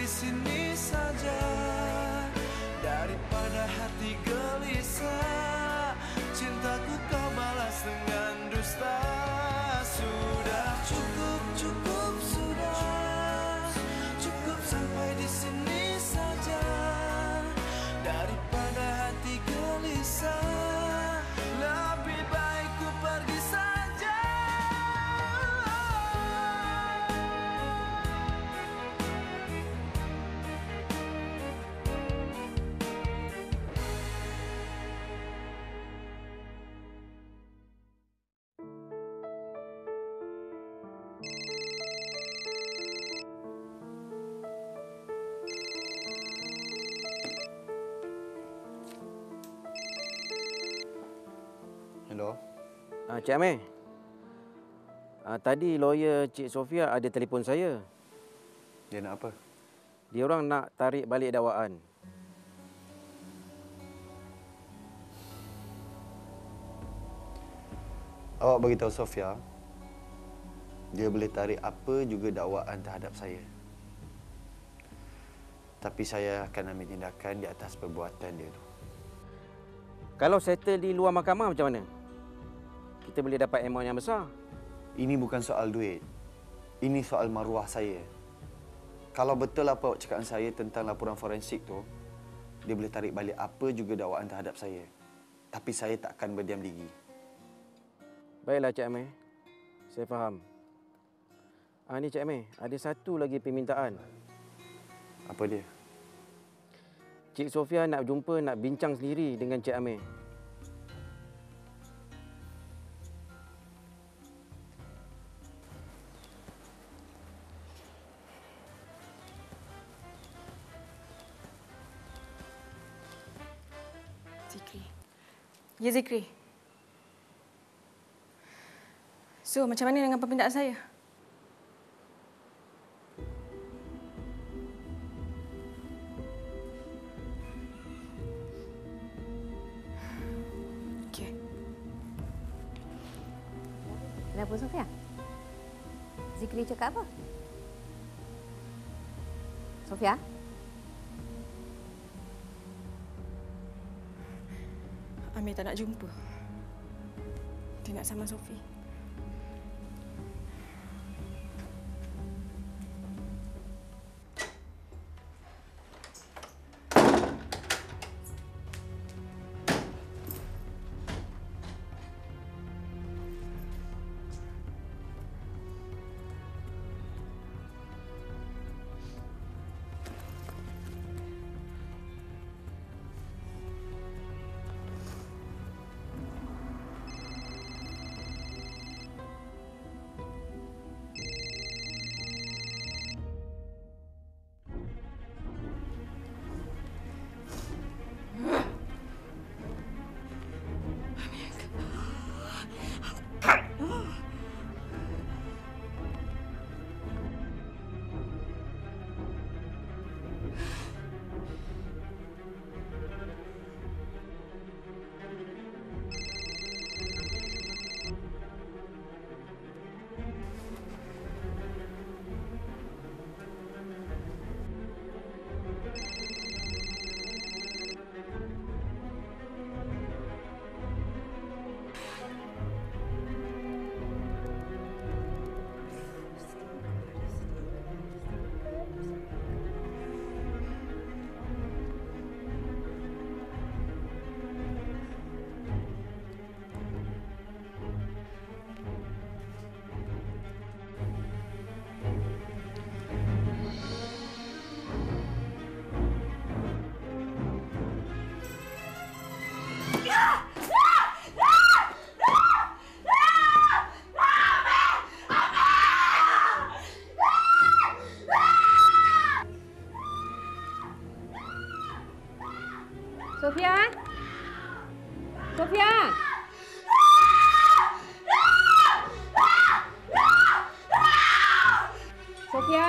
di sini saja daripada hati gelisah. Cintaku kau balas dengan dusta. Sudah cukup, cukup sudah. Cukup sampai di sini saja daripada hati gelisah. Lebih baik ku pergi saja. Hello. Cik Amir. Tadi lawyer Cik Sofia ada telefon saya. Dia nak apa? Dia orang nak tarik balik dakwaan. Awak beritahu Sofia, dia boleh tarik apa juga dakwaan terhadap saya. Tapi saya akan ambil tindakan di atas perbuatan dia tu. Kalau settle di luar mahkamah macam mana? Kita boleh dapat amount yang besar. Ini bukan soal duit. Ini soal maruah saya. Kalau betul apa awak cakap dengan saya tentang laporan forensik tu, dia boleh tarik balik apa juga dakwaan terhadap saya. Tapi saya tak akan berdiam diri. Baiklah Cik Amir. Saya faham. Ni Cik Amir, ada satu lagi permintaan. Apa dia? Cik Sofia nak jumpa, nak bincang sendiri dengan Cik Amir. Zikri. Ya, Zikri. So, macam mana dengan permintaan saya? Okey. Kenapa, Sofia? Zikri cakap apa? Sofia? Amir tak nak jumpa. Dia nak sama Sofi. Sofia? Sofia? Sofia?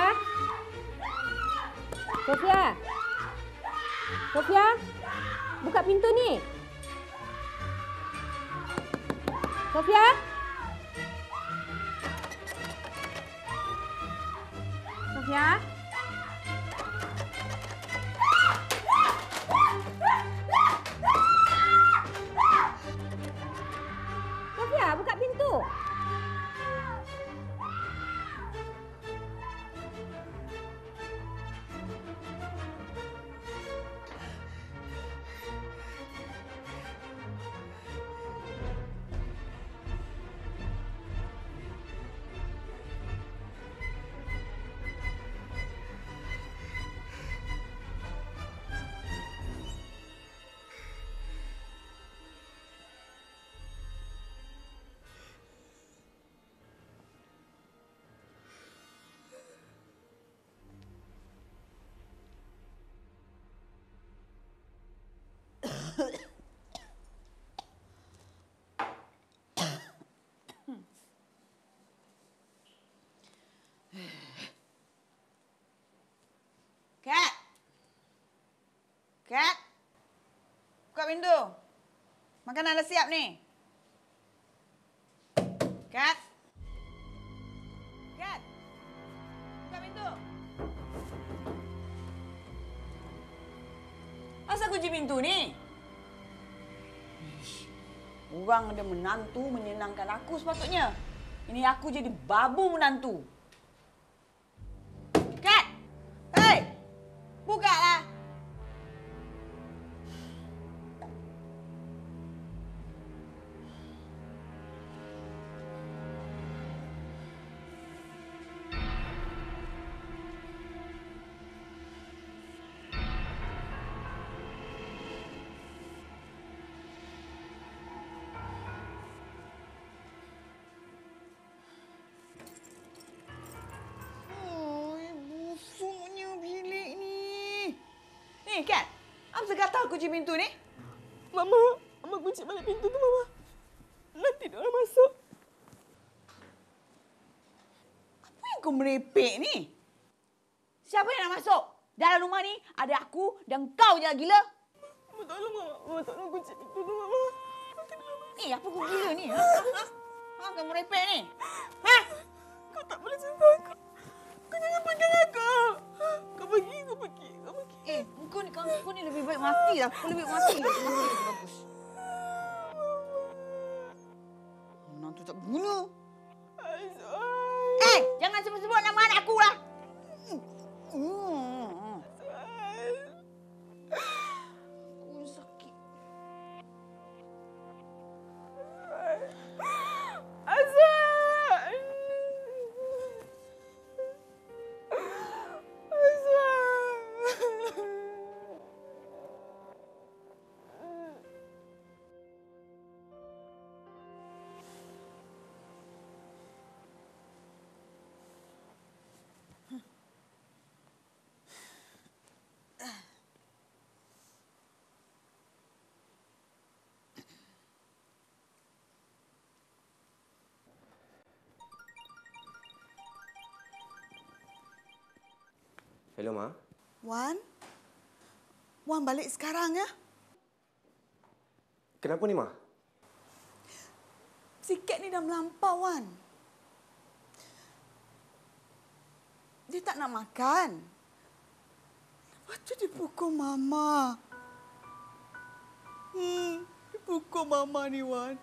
Sofia? Sofia? Buka pintu ni. Sofia? Sofia? Buka pintu. Makanan dah siap ni. Kat. Kat. Buka pintu. Asal kunci pintu ni? Orang ada menantu menyenangkan aku sepatutnya. Ini aku jadi babu menantu. Kat! Hei! Bukalah! Ni, Kat. Apa segatal kunci pintu ni? Mama kunci balik pintu tu, Mama. Nanti dia orang masuk. Apa yang kau merepek ni? Siapa yang nak masuk? Dalam rumah ni ada aku dan kau je gila. Mama tolong, Mama. Mama tolong kunci pintu tu, Mama. Nanti dia orang masuk. Apa kau gila ni? Ha, kau merepek ni? Ha? Kau tak boleh sentuh aku. Kau jangan pegang aku. Kau pergi. Kau ni lebih baik mati lah. Kau lebih baik mati. Bagus. Menantu tak guna. Jangan sebut-sebut nama anak aku lah. Aku sakit. Hello, Ma. Wan balik sekarang ya? Kenapa ni, Ma? Si Kat ni dah melampau, Wan. Dia tak nak makan. Lepas tu dia pukul Mama. Dia pukul Mama ni, Wan.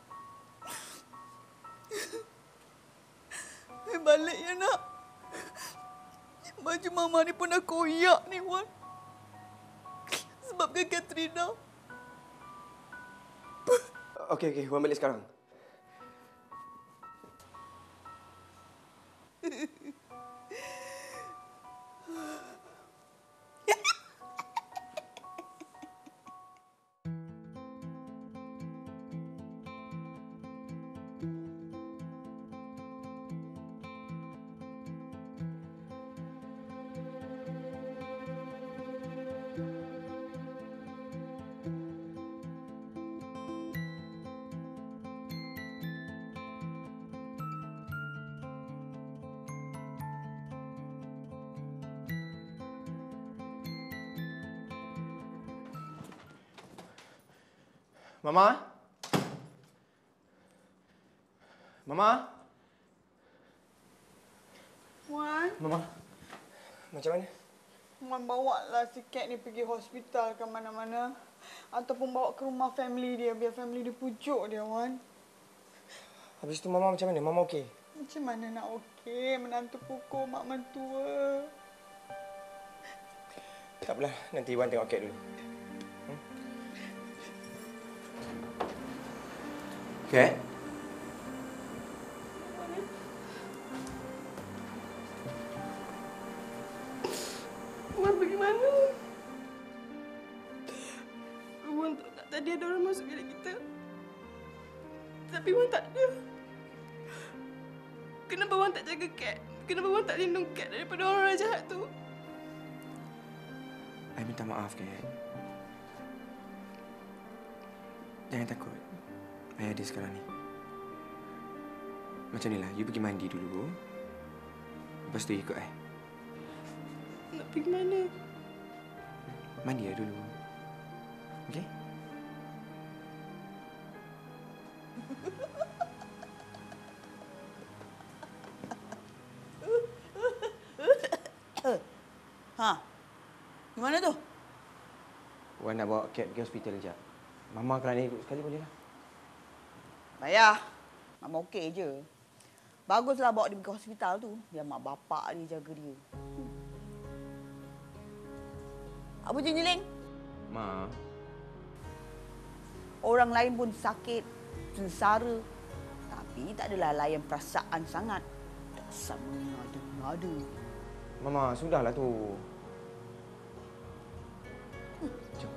Balik ya, nak. Baju Mama ni pun dah koyak ni, Wan. Sebabkan Katrina. Okey. Wan balik sekarang. Mama? Wan, Mama. Macam mana? Wan bawa lah si Kat ni pergi hospital ke mana-mana. Ataupun bawa ke rumah family dia. Biar family dia pujuk dia, Wan. Habis tu Mama macam mana? Mama okey? Macam mana nak okey? Menantu pukul mak mentua. Tak apalah. Nanti Wan tengok Kat dulu. Kat? Wan pergi mana? Wan tahu tak tadi ada orang masuk bilik kita. Tapi Wan tak ada. Kenapa Wan tak jaga Kat? Kenapa Wan tak lindung Kat daripada orang jahat tu? I minta maaf, Kat. Jangan takut. I ada sekarang ni. Macam ni lah, you pergi mandi dulu. Lepas tu ikut I. Nak pergi mana? Mandi lah dulu. Okey? Puan nak bawa Kat pergi hospital sekejap. Mama kalau nak ikut sekali bolehlah. Payah. Mama okey je. Baguslah bawa dia pergi hospital tu. Biar mak bapak dia jaga dia. Apa je Nyeling? Ma, Orang lain pun sakit, sengsara. Tapi tak adalah layan perasaan sangat. Dasar mengada-ngada. Mama, sudahlah tu. Jom.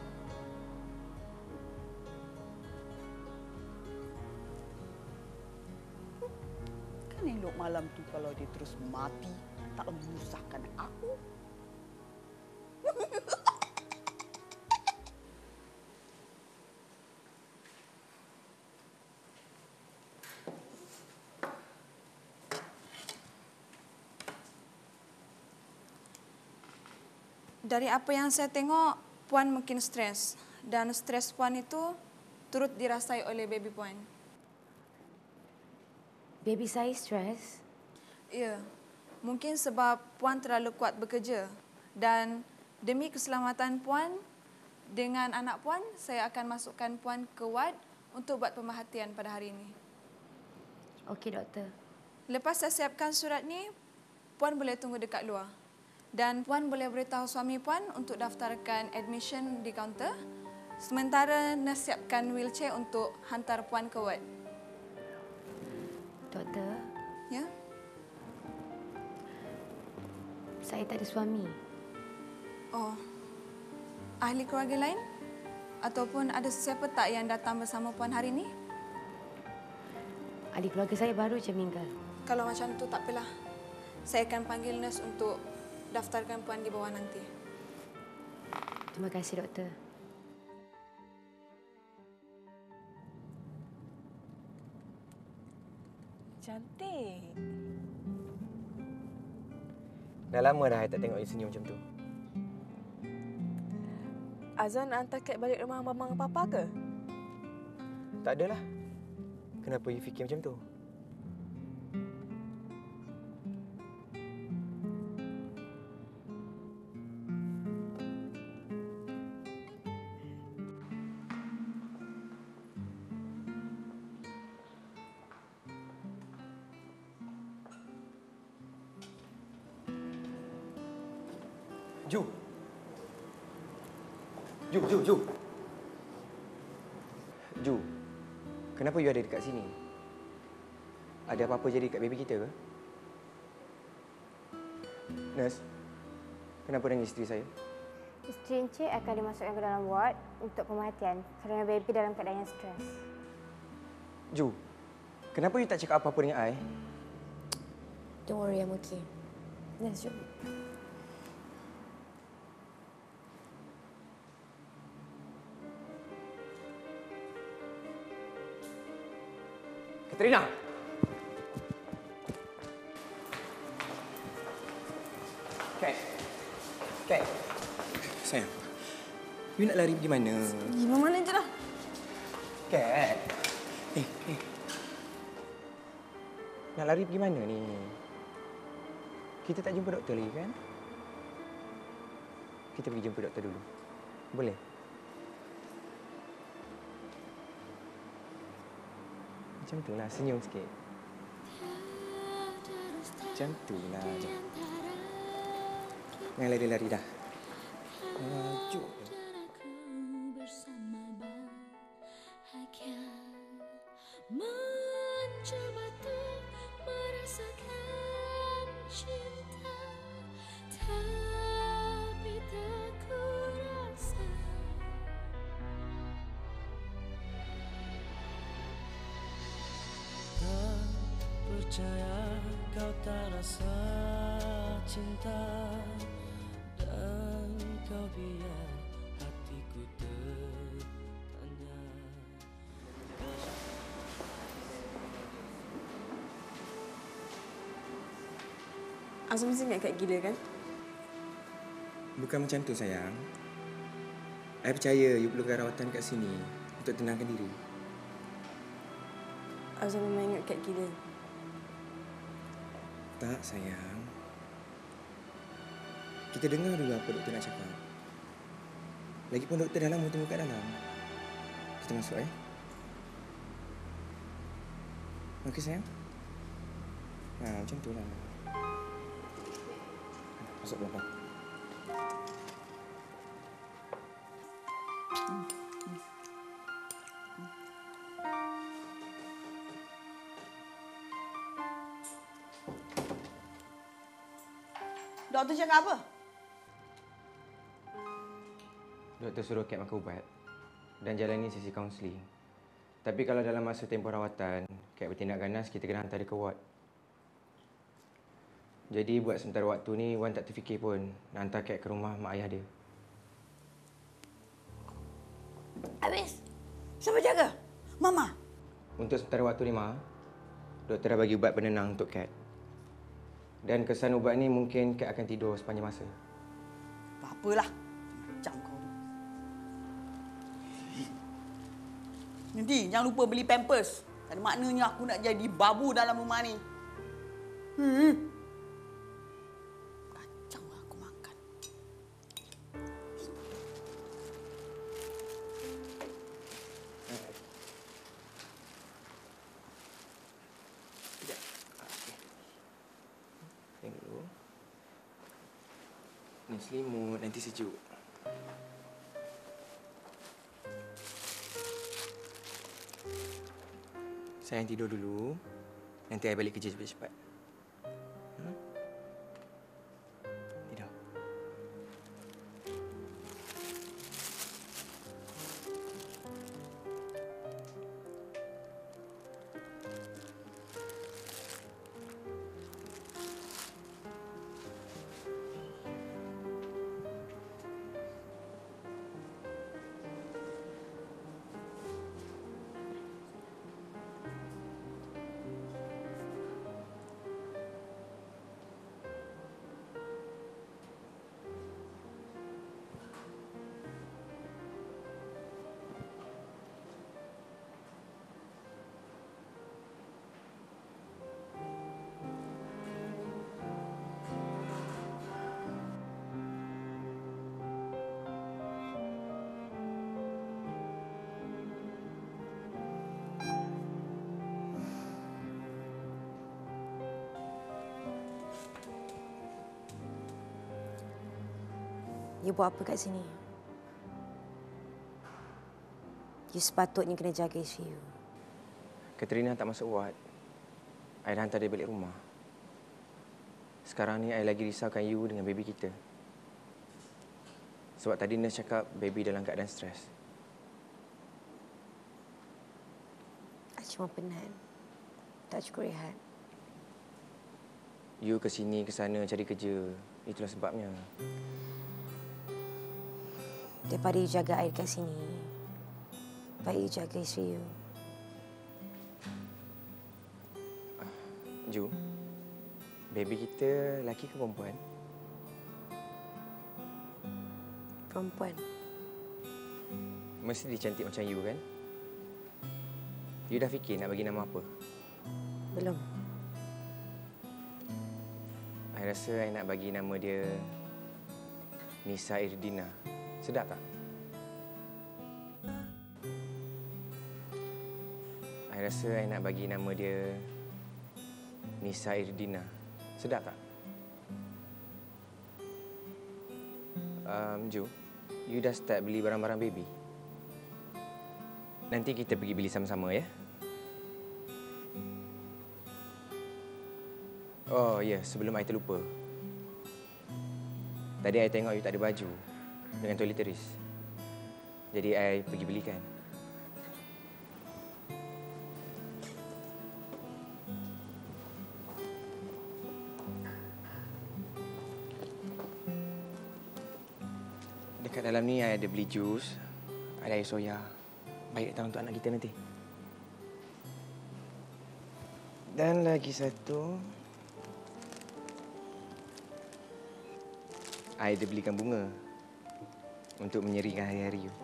Kan elok malam tu kalau dia terus mati. Tak menyusahkan aku. Dari apa yang saya tengok, Puan mungkin stres. Dan stres Puan itu turut dirasai oleh baby Puan. Baby saya stres. Ya, mungkin sebab Puan terlalu kuat bekerja. Dan demi keselamatan Puan, dengan anak Puan, saya akan masukkan Puan ke ward untuk buat pemerhatian pada hari ini. Okey, doktor. Lepas saya siapkan surat ni, Puan boleh tunggu dekat luar. Dan Puan boleh beritahu suami Puan untuk daftarkan admission di kaunter. Sementara nurse siapkan wheelchair untuk hantar Puan ke ward. Doktor, Ya? saya tak ada suami. Oh, ahli keluarga lain? Ataupun ada sesiapa tak yang datang bersama Puan hari ini? Adik keluarga saya baru je meninggal. Kalau macam tu tak apalah. Saya akan panggil nurse untuk daftarkan Puan di bawah nanti. Terima kasih, doktor. Cantik. Dah lama dah saya tak tengok you senyum macam tu. Azan nak hantar Kat balik rumah mamang papa ke? Tak adalah. Kenapa you fikir macam tu? Ju. Ju. Kenapa you ada dekat sini? Ada apa-apa jadi dekat baby kita ke? Nurse, kenapa dengan isteri saya? Isteri Encik akan dimasukkan ke dalam ward untuk pemerhatian kerana baby dalam keadaan yang stres. Ju, kenapa you tak cakap apa-apa dengan I? Don't worry, I'm okay. Let's jom. Katrina! Kat. Sayang, you nak lari pergi mana? Pergi mana je lah. Kat. Nak lari pergi mana ni? Kita tak jumpa doktor lagi kan? Kita pergi jumpa doktor dulu. Boleh? Macam tu lah, senyum sikit. Macam tu lah. Jangan lari-lari dah. Maju. Mencoba untuk merasakan cinta, tapi tak kurasa. Tak percaya kau tak rasa cinta, dan kau biar hatiku tertanya. Azam mesti ingat Kat gila kan? Bukan macam tu sayang. I percaya you perlukan rawatan kat sini untuk tenangkan diri. Azam memang ingat Kat gila. Tak sayang. Kita dengar dulu apa doktor nak cakap. Lagipun doktor dah lama tunggu kat dalam. Kita masuk, Okey, sayang? Macam tu lah. Masuk belakang. Doktor cakap apa? Doktor suruh Kat makan ubat dan jalani sesi kaunseling. Tapi kalau dalam masa tempoh rawatan, Kat bertindak ganas, kita kena hantar dia ke ward. Jadi buat sementara waktu ni, Wan tak terfikir pun nak hantar Kat ke rumah mak ayah dia. Habis? Siapa jaga? Mama? Untuk sementara waktu ni, Ma, doktor dah bagi ubat penenang untuk Kat. Dan kesan ubat ni mungkin Kat akan tidur sepanjang masa. Apa-apalah. Macam kau tu. Nanti jangan lupa beli pampers. Tak ada maknanya aku nak jadi babu dalam rumah ni. Kacau lah aku makan. Tengok dulu. Ni selimut, nanti sejuk. Sayang tidur dulu. Nanti saya balik kerja cepat-cepat. Tidur. You buat apa kat sini? You sepatutnya kena jaga isteri you. Katrina tak masuk ward. I dah hantar dia balik rumah. Sekarang ni, I lagi risaukan you dengan baby kita. Sebab tadi nurse cakap baby dalam keadaan stres. I cuma penat. Tak cukup rehat. You ke sini, ke sana cari kerja. Itulah sebabnya. Daripada you jaga air kat sini, baik you jaga isteri you. Ju, baby kita lelaki ke perempuan? Perempuan. Mesti dia cantik macam you kan? You dah fikir nak bagi nama apa? Belum. I rasa I nak bagi nama dia Nisa Irdina. Sedap tak? I rasa I nak bagi nama dia Nisa Irdina. Sedap tak? Ju, you dah start beli barang-barang baby? Nanti kita pergi beli sama-sama, ya? Oh, ya. Sebelum I terlupa. Tadi I tengok you tak ada baju dengan toiletries. Jadi, I pergi belikan. Dekat dalam ni, I ada beli jus, ada air soya. Baik tak untuk anak kita nanti. Dan lagi satu, I ada belikan bunga untuk menyerikan hari-hari you.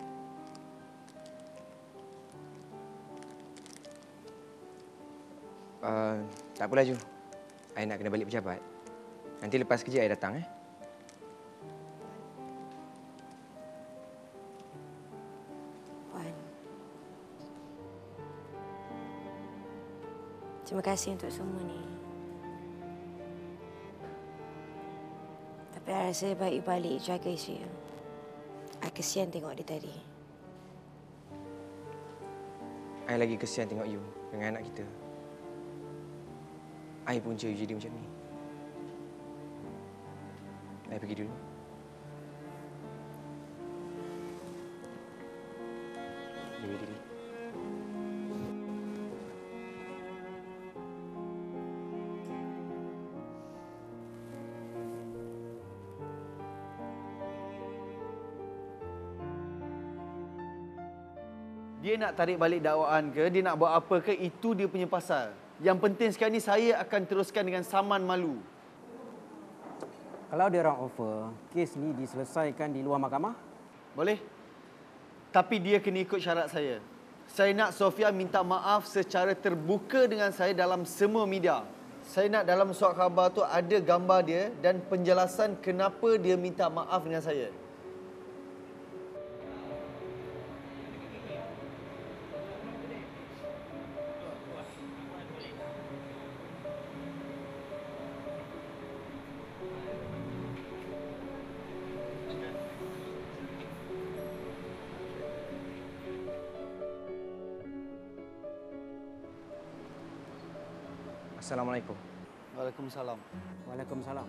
Tak apalah, Ju. I nak kena balik pejabat. Nanti lepas kerja, I datang, Terima kasih untuk semua ni. Tapi I rasa baik balik jaga isteri. I kesian tengok dia tadi. I lagi kesian tengok you dengan anak kita. I punca you jadi macam ni. I pergi dulu. Jaga diri. Dia nak tarik balik dakwaan ke, dia nak buat apa ke, itu dia punya pasal. Yang penting sekarang ni saya akan teruskan dengan saman malu. Kalau dia orang offer, kes ni diselesaikan di luar mahkamah? Boleh? Tapi dia kena ikut syarat saya. Saya nak Sofia minta maaf secara terbuka dengan saya dalam semua media. Saya nak dalam surat khabar tu ada gambar dia dan penjelasan kenapa dia minta maaf dengan saya. Assalamualaikum. Waalaikumsalam. Waalaikumsalam.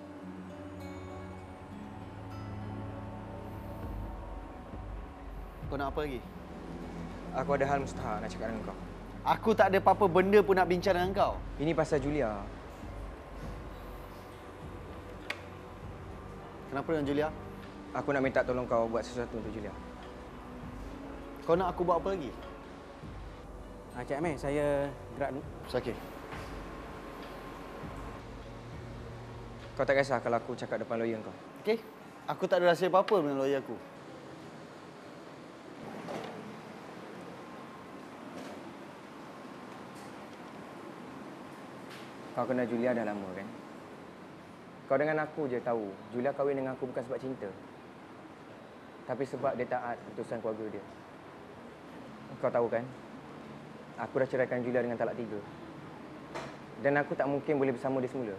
Kau nak apa lagi? Aku ada hal mustahak nak cakap dengan kau. Aku tak ada apa-apa benda pun nak bincang dengan kau. Ini pasal Julia. Kenapa dengan Julia? Aku nak minta tolong kau buat sesuatu untuk Julia. Kau nak aku buat apa lagi? Cik Amir, saya gerak dulu. Sakit. Kau tak kisah kalau aku cakap depan lawyer kau? Okey. Aku tak ada rahsia apa-apa dengan lawyer aku. Kau kenal Julia dah lama kan? Kau dengan aku je tahu Julia kahwin dengan aku bukan sebab cinta. Tapi sebab dia taat keputusan keluarga dia. Kau tahu kan? Aku dah ceraikan Julia dengan talak 3. Dan aku tak mungkin boleh bersama dia semula.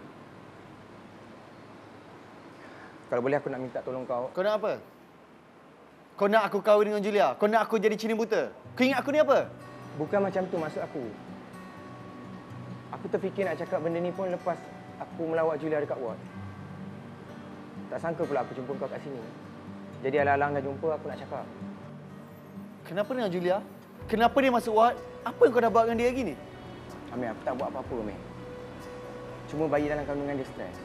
Kalau boleh aku nak minta tolong kau. Kau nak apa? Kau nak aku kahwin dengan Julia? Kau nak aku jadi cina buta? Kau ingat aku ni apa? Bukan macam tu maksud aku. Aku terfikir nak cakap benda ni pun lepas aku melawat Julia dekat ward. Tak sangka pula aku jumpa kau kat sini. Jadi alang-alang dah jumpa aku nak cakap. Kenapa dengan Julia? Kenapa dia masuk ward? Apa yang kau dah buat dengan dia lagi ni? Amir, aku tak buat apa-apa, Amir. Cuma bayi dalam kandungan dia stres.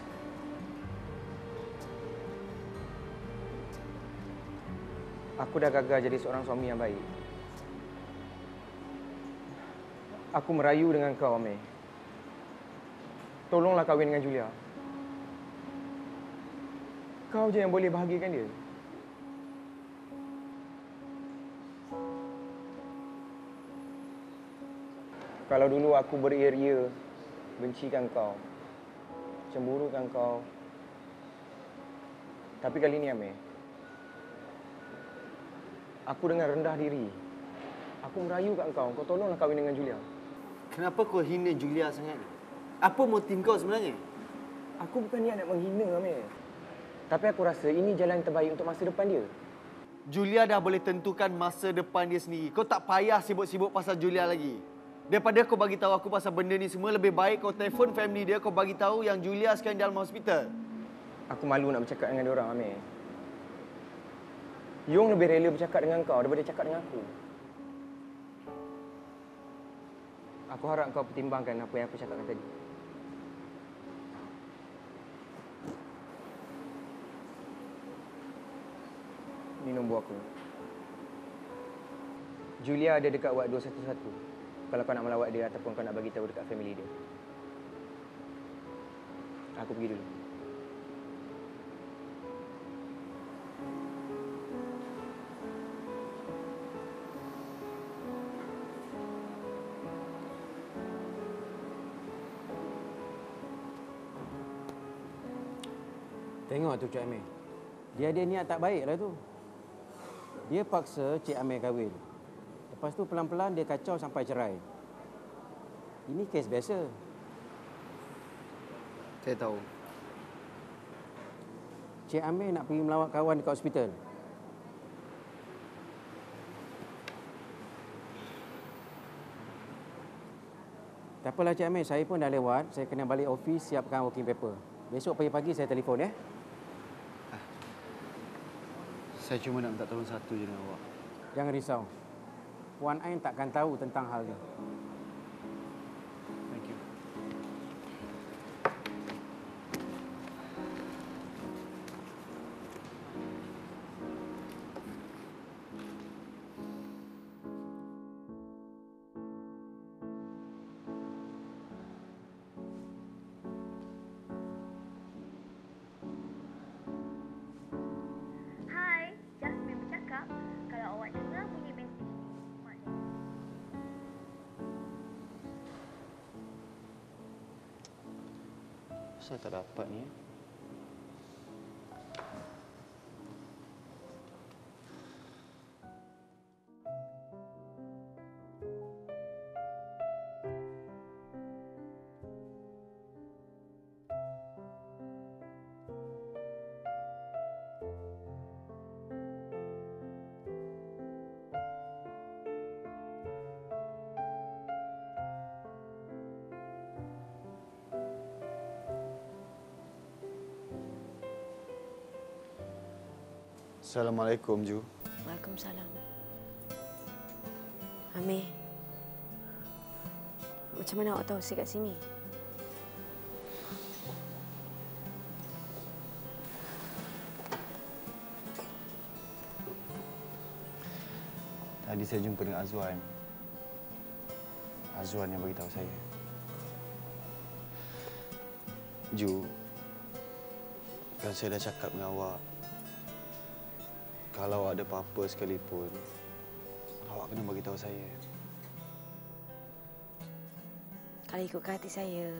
Aku dah gagal jadi seorang suami yang baik. Aku merayu dengan kau, Amir. Tolonglah kahwin dengan Julia. Kau je yang boleh bahagiakan dia. Kalau dulu aku beria-ria bencikan kau, cemburukan kau. Tapi kali ni, Amir, aku dengan rendah diri. Aku merayu kat kau tolonglah kahwin dengan Julia. Kenapa kau hina Julia sangat ni? Apa motif kau sebenarnya? Aku bukan niat nak menghina, Amir. Tapi aku rasa ini jalan terbaik untuk masa depan dia. Julia dah boleh tentukan masa depan dia sendiri. Kau tak payah sibuk-sibuk pasal Julia lagi. Daripada kau bagi tahu aku pasal benda ni semua, lebih baik kau telefon family dia, kau bagi tahu yang Julia sekarang dalam hospital. Aku malu nak bercakap dengan dia orang, Amir. Yong lebih rela bercakap dengan kau daripada cakap dengan aku. Aku harap kau pertimbangkan apa yang aku cakapkan tadi. Ini nombor aku. Julia ada dekat ward 211. Kalau kau nak melawat dia ataupun kau nak bagi tahu dekat family dia. Aku pergi dulu. Tengok tu Cik Amir. Dia ada niat tak baik lah tu. Dia paksa Cik Amir kahwin. Lepas tu pelan-pelan dia kacau sampai cerai. Ini kes biasa. Saya tahu. Cik Amir nak pergi melawat kawan dekat hospital. Tak apalah Cik Amir, saya pun dah lewat. Saya kena balik office siapkan working paper. Besok pagi-pagi saya telefon ya. Saya cuma nak minta tolong satu je dengan awak. Jangan risau. Puan Ain takkan tahu tentang hal ni. Thank you. Hai, Jasmine bercakap. Kalau awak dengar bunyi mesej ni, maknanya Saya tak dapat ni. Assalamualaikum, Ju. Waalaikumsalam. Amir, macam mana awak tahu saya kat sini? Tadi saya jumpa dengan Azwan. Azwan yang beritahu saya. Ju, kan saya dah cakap dengan awak. Kalau ada apa-apa sekalipun, awak kena beritahu saya. Kalau ikut hati saya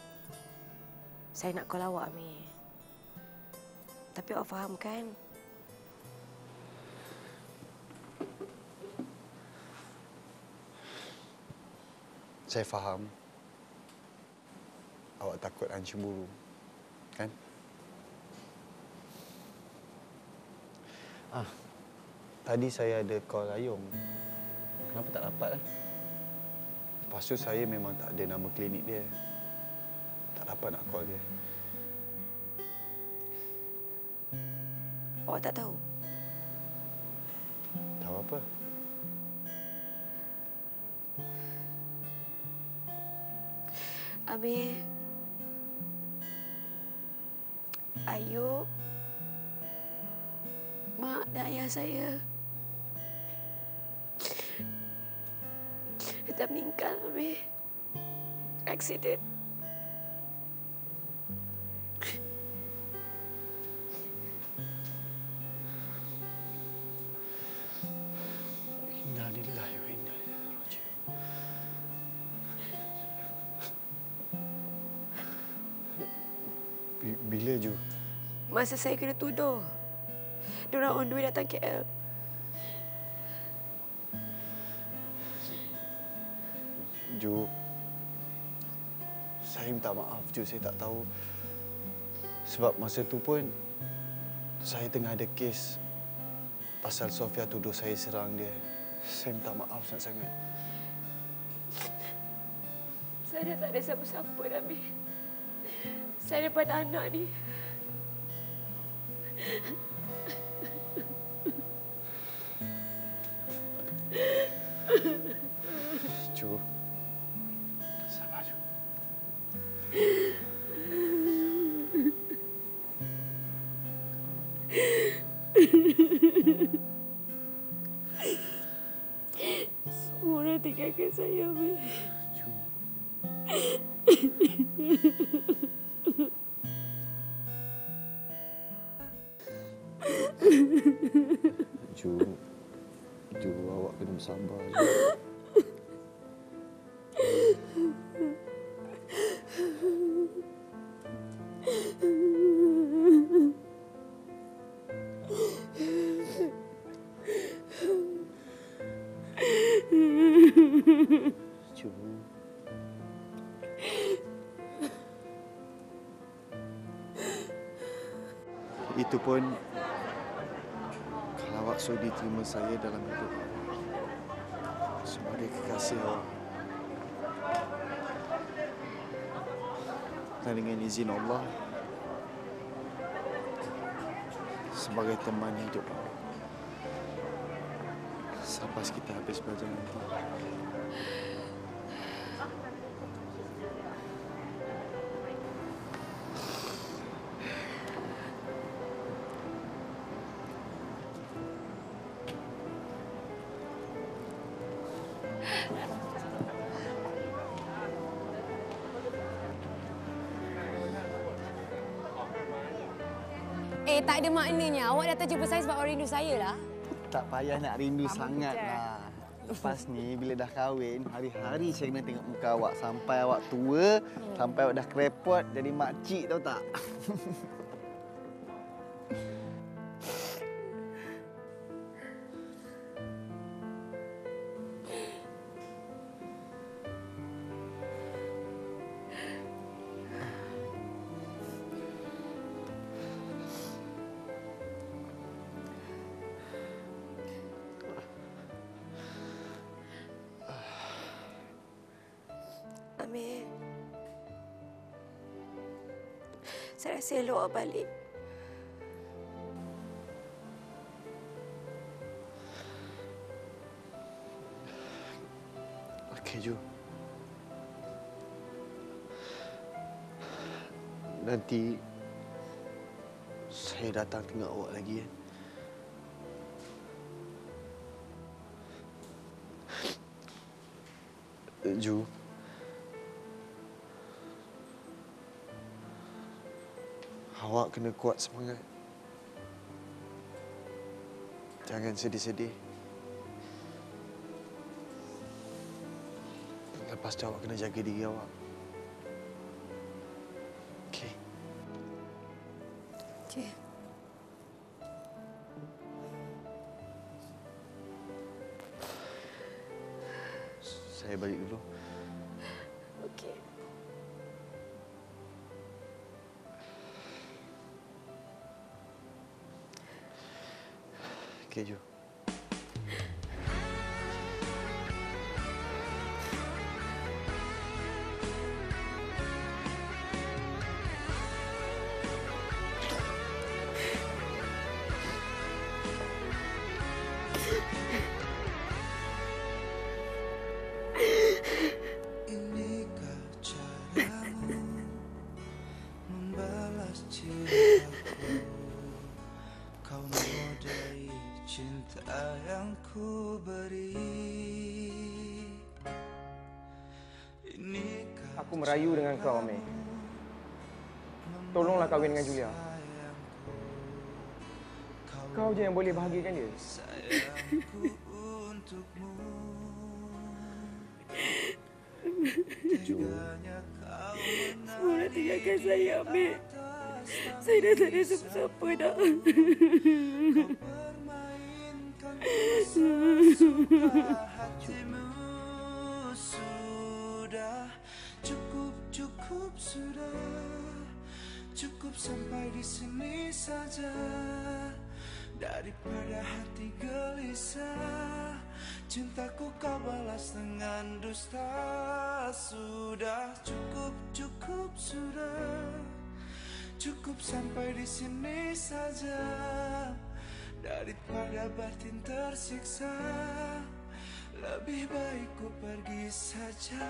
nak call awak, Amir. Tapi awak faham kan? Saya faham. Awak takut An cemburu, kan? Tadi saya ada call Ayung. Kenapa tak dapat? Lepas tu saya memang tak ada nama klinik dia. Tak dapat nak call dia. Awak tak tahu? Tahu apa? Amir, Ayub, mak dan ayah saya dah meninggal, Amir. Aksiden. Inna lillahi wa inna ilaihi raji'un. Bila, Ju? Masa saya kena tuduh. Diorang on the way datang KL. Ju, saya minta maaf, Ju. Saya tak tahu. Sebab masa tu pun saya tengah ada kes pasal Sofia tuduh saya serang dia. Saya minta maaf sangat-sangat. Saya dah tak ada siapa-siapa, Amir. Saya daripada anak ni. Ju, sabar, Ju. Semua orang tinggalkan saya, Amir. Ju. Ju, awak kena bersabar. Ju. Ju. Itu pun kalau awak sudi terima saya dalam hidup sebagai kekasih awak. Dan dengan izin Allah, sebagai teman hidup awak selepas kita habis belajar nanti. Tak ada maknanya. Awak datang jumpa saya sebab awak rindu saya lah. Tak payah nak rindu sangatlah. Lepas ni, bila dah kahwin, hari-hari saya kena tengok muka awak sampai awak tua, sampai awak dah krepot jadi makcik, tahu tak? Amir, saya rasa elok awak balik. Okey, Ju. Nanti saya datang tengok awak lagi, ya. Ju. Awak kena kuat semangat. Jangan sedih-sedih. Lepas tu awak kena jaga diri awak. Okey? Okey. Saya balik dulu. Okey. Okey, Ju. Inikah caramu membalas cintaku? Kau menodai cinta yang ku beri. Aku merayu dengan kau, Amir. Tolonglah kahwin dengan Julia. Kau je yang boleh bahagiakan dia. Semua nak tinggalkan saya, Amir. Saya dah tak ada siapa-siapa dah. Sudah cukup sudah. Cukup sampai di sini saja. Daripada hati gelisah, cintaku kau balas dengan dusta. Sudah cukup sudah. Cukup sampai di sini saja. Daripada batin tersiksa, lebih baik ku pergi saja.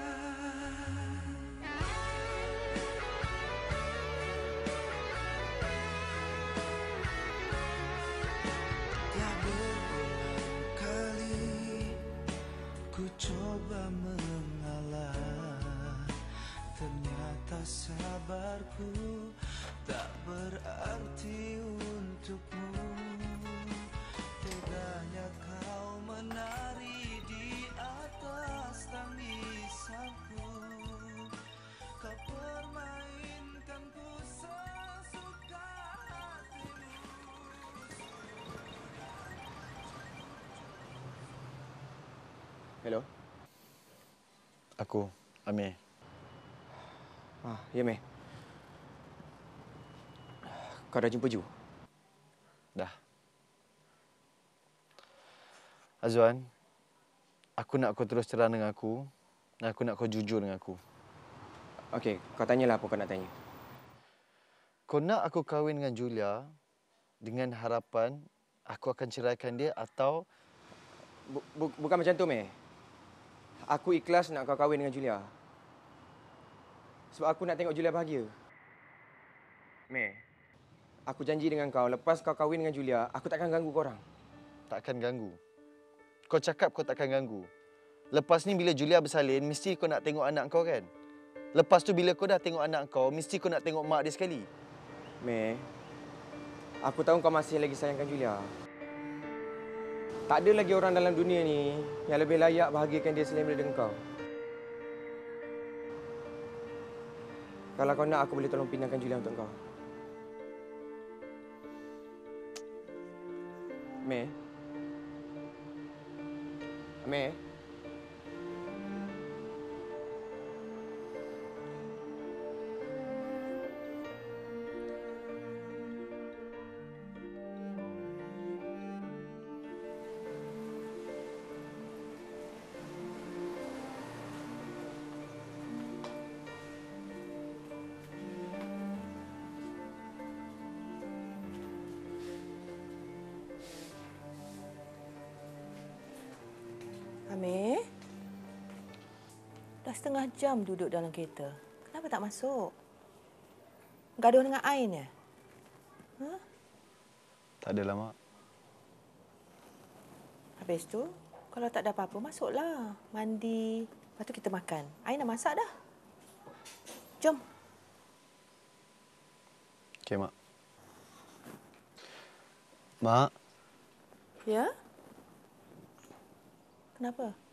Telah berulang kali ku coba mengalah, ternyata sabarku tak berarti untukmu. Teganya kau menari di atas tangisanku. Kau permainkanku sesuka hatimu. Hello? Aku, Amir. Ya, Amir. Kau dah jumpa Ju? Dah. Azwan, aku nak kau terus terang dengan aku dan aku nak kau jujur dengan aku. Okey, kau tanyalah apa kau nak tanya. Kau nak aku kahwin dengan Julia dengan harapan aku akan ceraikan dia atau... Bukan macam tu, Meh. Aku ikhlas nak kau kahwin dengan Julia. Sebab aku nak tengok Julia bahagia. Meh, aku janji dengan kau, lepas kau kahwin dengan Julia, aku takkan ganggu korang. Takkan ganggu. Kau cakap kau takkan ganggu. Lepas ni bila Julia bersalin, mesti kau nak tengok anak kau kan? Lepas tu bila kau dah tengok anak kau, mesti kau nak tengok mak dia sekali. Meh, aku tahu kau masih lagi sayangkan Julia. Tak ada lagi orang dalam dunia ni yang lebih layak bahagiakan dia selain daripada kau. Kalau kau nak, aku boleh tolong pindahkan Julia untuk kau. Meh? Meh? Amir, dah setengah jam duduk dalam kereta. Kenapa tak masuk? Gaduh dengan Ain ya? Ha? Tak adalah, Mak. Habis tu, kalau tak ada apa-apa, masuklah. Mandi. Lepas tu kita makan. Ain dah masak dah. Jom. Okey, Mak. Mak, Ya? Kenapa?